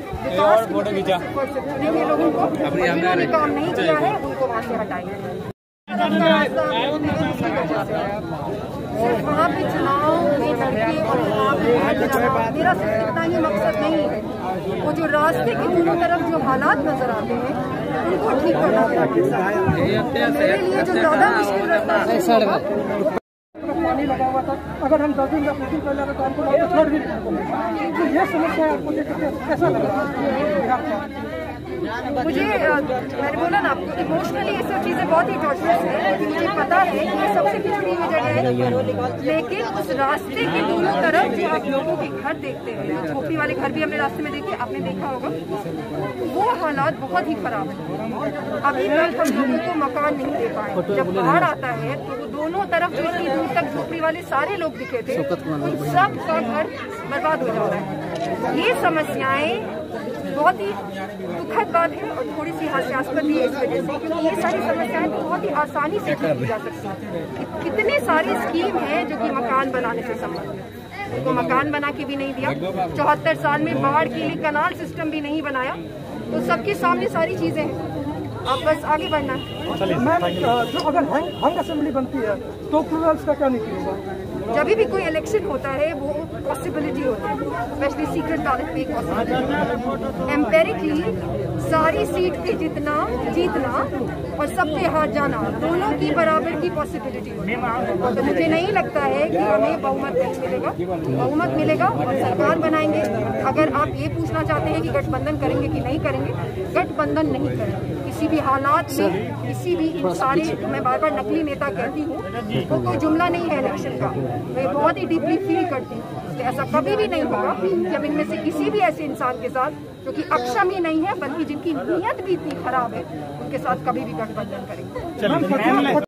विकास चुनेंगे लोगों को, जिन्होंने काम नहीं किया है उनको वहाँ से हटाएंगे। सिर्फ वहाँ पे चुनाव में लड़के और मेरा सिर्फ इतना ही मकसद नहीं है, वो जो रास्ते के दोनों तरफ जो हालात नजर आते हैं उनको ठीक करना मेरा मकसद है। मेरे लिए जो ज्यादा मुश्किल रास्ता है, पानी लगा हुआ था, अगर हम 10 दिन या 15 दिन पहले अगर काम को छोड़ भी तो ये समस्या आपको देखकर कैसा लगा? मुझे मैंने बोला ना आपको, इमोशनली ये सब चीज़ें बहुत ही टॉर्चरस है, लेकिन मुझे पता है कि ये सबसे पिछड़ी हुई जगह है। लेकिन उस रास्ते के दोनों तरफ जो आप लोगों के घर देखते हैं, झोपड़ी वाले घर भी हमने रास्ते में देखे, आपने देखा होगा, वो हालात बहुत ही खराब है। अभी तक हम लोगों को मकान नहीं दे पाए। जब बाढ़ आता है तो वो दोनों तरफ जो इतनी दूर तक झोपड़ी वाले सारे लोग दिखे थे, उन सब का घर बर्बाद हो जाता है। ये समस्याएं बहुत ही दुखद बात है और थोड़ी सी हास्यास्पद भी है इस वजह से, क्योंकि ये सारी समस्याएं बहुत ही आसानी से ठीक की जा सकती हैं। कितने सारी स्कीम है जो कि मकान बनाने से संबंधित, उनको मकान बना के भी नहीं दिया। 74 साल में बाढ़ के लिए कनाल सिस्टम भी नहीं बनाया। तो सबके सामने सारी चीजें हैं, आप बस आगे बढ़ना है। मैम, जो अगर हंग असेंबली बनती है तो प्लूरल्स का क्या नीति होगा? जब भी कोई इलेक्शन होता है वो पॉसिबिलिटी होती है, स्पेशली सीक्रेट बैलेट पे एक पॉसिबिलिटी। एम्पेरिकली सारी सीट पे जीतना और सब पे हार जाना, दोनों की बराबर की पॉसिबिलिटी होती है। तो मुझे नहीं लगता है कि हमें बहुमत नहीं मिलेगा। बहुमत मिलेगा और सरकार बनाएंगे। अगर आप ये पूछना चाहते हैं कि गठबंधन करेंगे कि नहीं करेंगे, गठबंधन नहीं करेंगे किसी भी हालात में। किसी भी इन सारे, मैं बार बार नकली नेता कहती हूँ, वो कोई जुमला नहीं है इलेक्शन का, मैं बहुत ही डीपली फील करती हूँ। तो ऐसा कभी भी नहीं होगा कि हम इनमें से किसी भी ऐसे इंसान के साथ जो कि अक्षम ही नहीं है बल्कि जिनकी नीयत भी इतनी खराब है, उनके साथ कभी भी गठबंधन करेंगे।